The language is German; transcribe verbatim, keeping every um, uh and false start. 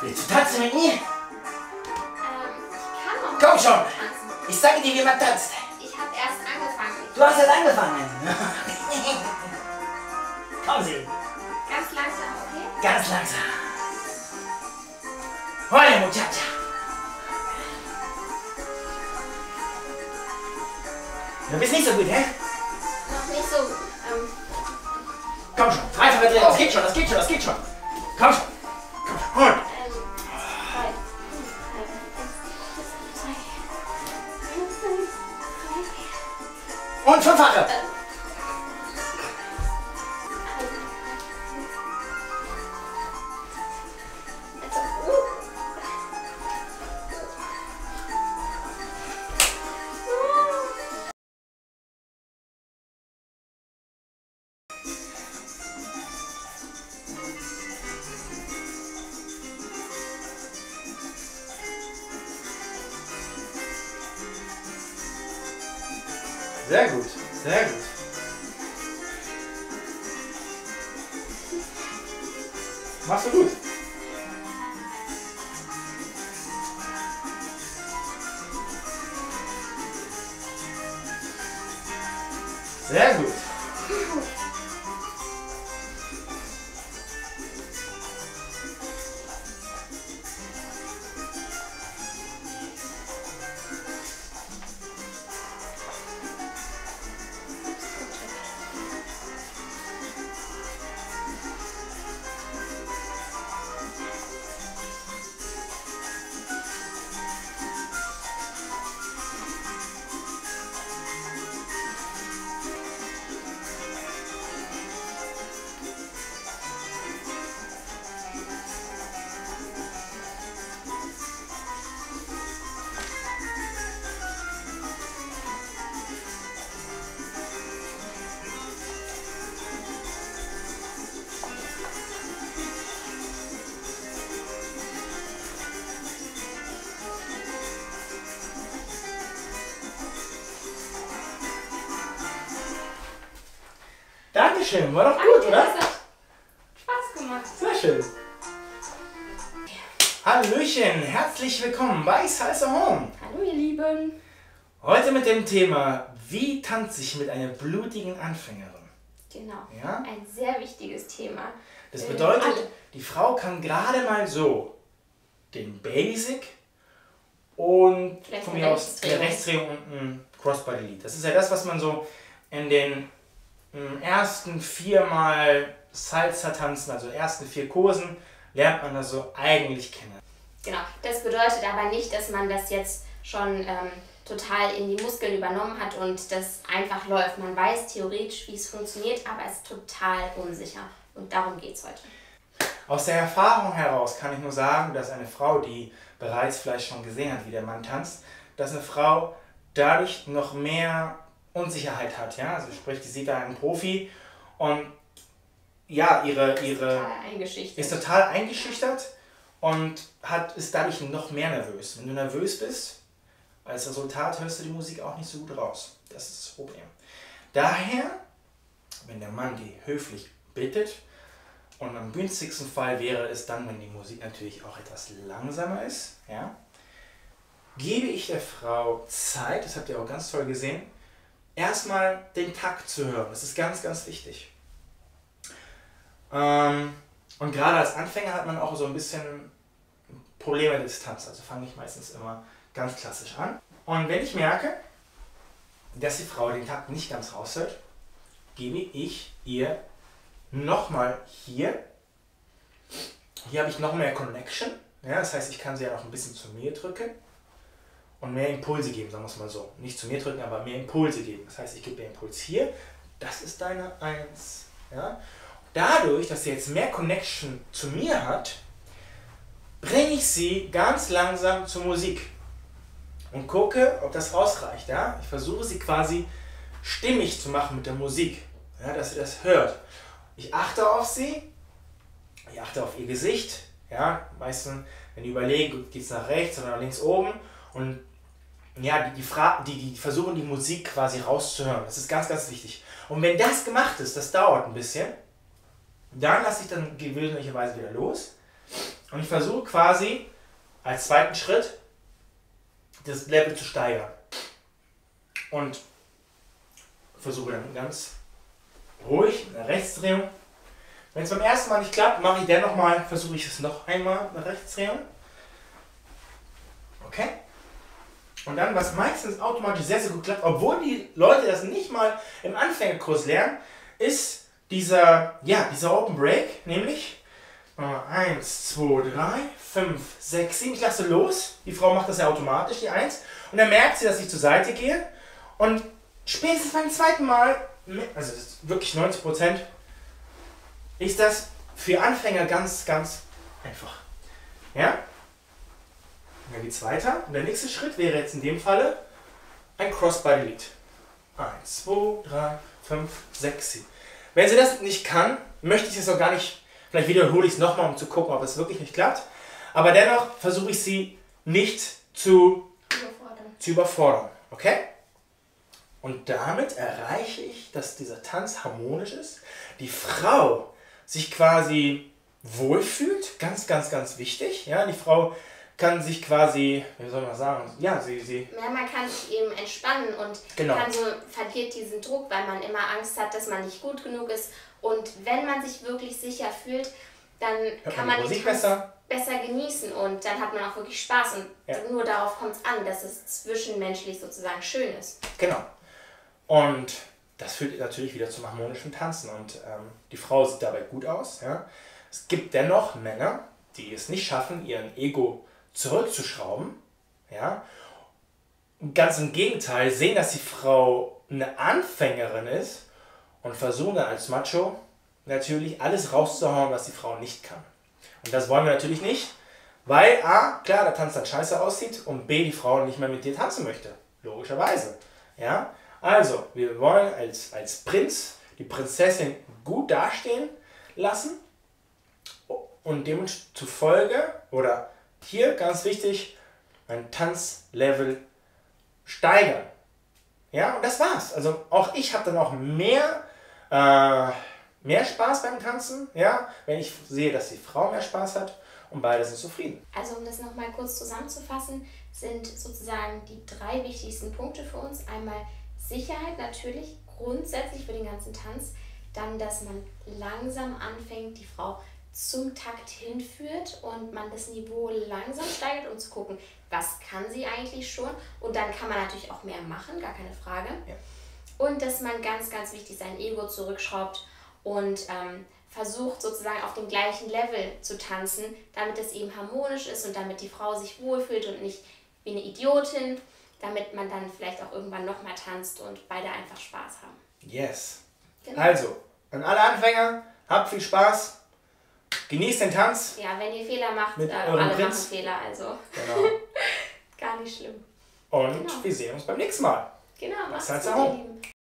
Willst du tanzen mit mir? Ähm, ich kann noch Komm schon! tanzen. Ich sage dir, wie man tanzt. Ich habe erst angefangen. Du hast erst angefangen. Komm Sie. Ganz langsam, okay? Ganz langsam. Hola, Muchacha. Du bist nicht so gut, hä? Noch nicht so gut. Ähm, Komm schon, dreifache Dreh. Das geht schon, das geht schon, das geht schon. Komm schon. Komm schon. Und. ähm, zwei, drei, Und fünffache. ähm, Sehr gut, sehr gut. Machst du gut. Sehr gut. Dankeschön, war doch gut, danke, oder? das hat Spaß gemacht. Sehr schön. Hallöchen, herzlich willkommen bei Salsa Home. Hallo ihr Lieben. Heute mit dem Thema, wie tanze ich mit einer blutigen Anfängerin? Genau, Ja? ein sehr wichtiges Thema. Das Für bedeutet, alle. die Frau kann gerade mal so den Basic und Vielleicht von eine mir aus eine Rechtsdrehung. Rechtsdrehung und ein Crossbody Lead. Das ist ja das, was man so in den mm, ersten viermal Salsa tanzen, also ersten vier Kursen, lernt man das so eigentlich kennen. Genau, das bedeutet aber nicht, dass man das jetzt schon ähm, total in die Muskeln übernommen hat und das einfach läuft. Man weiß theoretisch, wie es funktioniert, aber es ist total unsicher. Und darum geht es heute. Aus der Erfahrung heraus kann ich nur sagen, dass eine Frau, die bereits vielleicht schon gesehen hat, wie der Mann tanzt, dass eine Frau dadurch noch mehr Unsicherheit hat. Ja? Also sprich, die sieht da einen Profi und ja, ihre, ihre Total eingeschüchtert. ist total eingeschüchtert und hat, ist dadurch noch mehr nervös. Wenn du nervös bist, als Resultat hörst du die Musik auch nicht so gut raus. Das ist das Problem. Daher, wenn der Mann die höflich bittet, und am günstigsten Fall wäre es dann, wenn die Musik natürlich auch etwas langsamer ist, ja, gebe ich der Frau Zeit, das habt ihr auch ganz toll gesehen, erstmal den Takt zu hören. Das ist ganz, ganz wichtig. Ähm, und gerade als Anfänger hat man auch so ein bisschen Probleme mit Distanz. Also fange ich meistens immer ganz klassisch an. Und wenn ich merke, dass die Frau den Takt nicht ganz raushört, gebe ich ihr nochmal hier. Hier habe ich noch mehr Connection. Ja, das heißt, ich kann sie ja noch ein bisschen zu mir drücken und mehr Impulse geben, sagen wir es mal so. Nicht zu mir drücken, aber mehr Impulse geben. Das heißt, ich gebe den Impuls hier. Das ist deine Eins. Ja? Dadurch, dass sie jetzt mehr Connection zu mir hat, bringe ich sie ganz langsam zur Musik und gucke, ob das ausreicht. Ja? Ich versuche sie quasi stimmig zu machen mit der Musik, ja, dass sie das hört. Ich achte auf sie, ich achte auf ihr Gesicht. Ja? Meistens, wenn die überlegen, geht es nach rechts oder nach links oben. Und ja, die, die, Fra die, die versuchen die Musik quasi rauszuhören. Das ist ganz, ganz wichtig. Und wenn das gemacht ist, das dauert ein bisschen, dann lasse ich dann gewöhnlicherweise wieder los Und ich versuche quasi als zweiten Schritt das Level zu steigern. Und versuche dann ganz ruhig eine Rechtsdrehung. Wenn es beim ersten Mal nicht klappt, mache ich dennoch mal, versuche ich es noch einmal, eine Rechtsdrehung. Okay? Und dann, was meistens automatisch sehr, sehr gut klappt, obwohl die Leute das nicht mal im Anfängerkurs lernen, ist dieser, ja, dieser Open Break, nämlich eins, zwei, drei, fünf, sechs, sieben, ich lasse los. Die Frau macht das ja automatisch, die eins. Und dann merkt sie, dass ich zur Seite gehe. Und spätestens beim zweiten Mal, also das ist wirklich neunzig Prozent, ist das für Anfänger ganz, ganz einfach. Ja? Und dann geht es weiter. Und der nächste Schritt wäre jetzt in dem Falle ein Crossbody Lead. eins, zwei, drei, fünf, sechs, sieben. Wenn sie das nicht kann, möchte ich es auch gar nicht, vielleicht wiederhole ich es nochmal, um zu gucken, ob es wirklich nicht klappt. Aber dennoch versuche ich sie nicht zu überfordern. Zu überfordern. Okay? Und damit erreiche ich, dass dieser Tanz harmonisch ist. Die Frau sich quasi wohlfühlt, ganz, ganz, ganz wichtig. Ja, die Frau kann sich quasi, wie soll man sagen, ja, sie, sie... Ja, man kann sich eben entspannen und genau. kann so, verliert diesen Druck, weil man immer Angst hat, dass man nicht gut genug ist. Und wenn man sich wirklich sicher fühlt, dann Hört kann man man die den Musik Tanz besser. besser genießen und dann hat man auch wirklich Spaß. Und Ja. nur darauf kommt es an, dass es zwischenmenschlich sozusagen schön ist. Genau. Und das führt natürlich wieder zum harmonischen Tanzen und ähm, die Frau sieht dabei gut aus. Ja. Es gibt dennoch Männer, die es nicht schaffen, ihren Ego zurückzuschrauben. Ja. Und ganz im Gegenteil, sehen, dass die Frau eine Anfängerin ist und versuchen dann als Macho natürlich alles rauszuhauen, was die Frau nicht kann. Und das wollen wir natürlich nicht, weil A, klar, der Tanz dann scheiße aussieht und B, die Frau nicht mehr mit dir tanzen möchte. Logischerweise. Ja. Also, wir wollen als, als Prinz die Prinzessin gut dastehen lassen und demzufolge, oder hier ganz wichtig, ein Tanzlevel steigern. Ja, und das war's. Also auch ich habe dann auch mehr, äh, mehr Spaß beim Tanzen, ja, wenn ich sehe, dass die Frau mehr Spaß hat und beide sind zufrieden. Also um das nochmal kurz zusammenzufassen, sind sozusagen die drei wichtigsten Punkte für uns. Einmal Sicherheit natürlich, grundsätzlich für den ganzen Tanz. Dann, dass man langsam anfängt, die Frau zum Takt hinführt und man das Niveau langsam steigert, um zu gucken, was kann sie eigentlich schon. Und dann kann man natürlich auch mehr machen, gar keine Frage. Ja. Und dass man ganz, ganz wichtig sein Ego zurückschraubt und ähm, versucht sozusagen auf dem gleichen Level zu tanzen, damit es eben harmonisch ist und damit die Frau sich wohlfühlt und nicht wie eine Idiotin, damit man dann vielleicht auch irgendwann nochmal tanzt und beide einfach Spaß haben. Yes. Genau. Also, an alle Anfänger, habt viel Spaß, genießt den Tanz. Ja, wenn ihr Fehler macht, Mit äh, eurem alle Prinz. machen Fehler, also Genau. gar nicht schlimm. Und Genau. wir sehen uns beim nächsten Mal. Genau, macht's Salsa gut, ihr Home. Lieben.